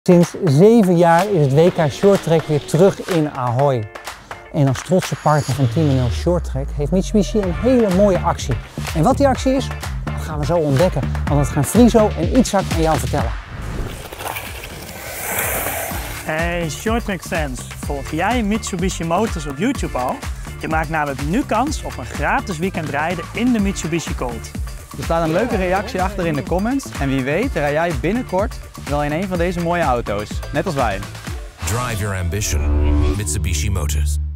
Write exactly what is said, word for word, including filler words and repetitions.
Sinds zeven jaar is het W K Shorttrack weer terug in Ahoy. En als trotse partner van Team N L Shorttrack heeft Mitsubishi een hele mooie actie. En wat die actie is, dat gaan we zo ontdekken. Want dat gaan Friso en Itzhak aan jou vertellen. Hey Shorttrack fans, volg jij Mitsubishi Motors op YouTube al? Je maakt namelijk nu kans op een gratis weekend rijden in de Mitsubishi Colt. Er staat een leuke reactie achter in de comments en wie weet rij jij binnenkort wel in een van deze mooie auto's, net als wij. Drive your ambition, Mitsubishi Motors.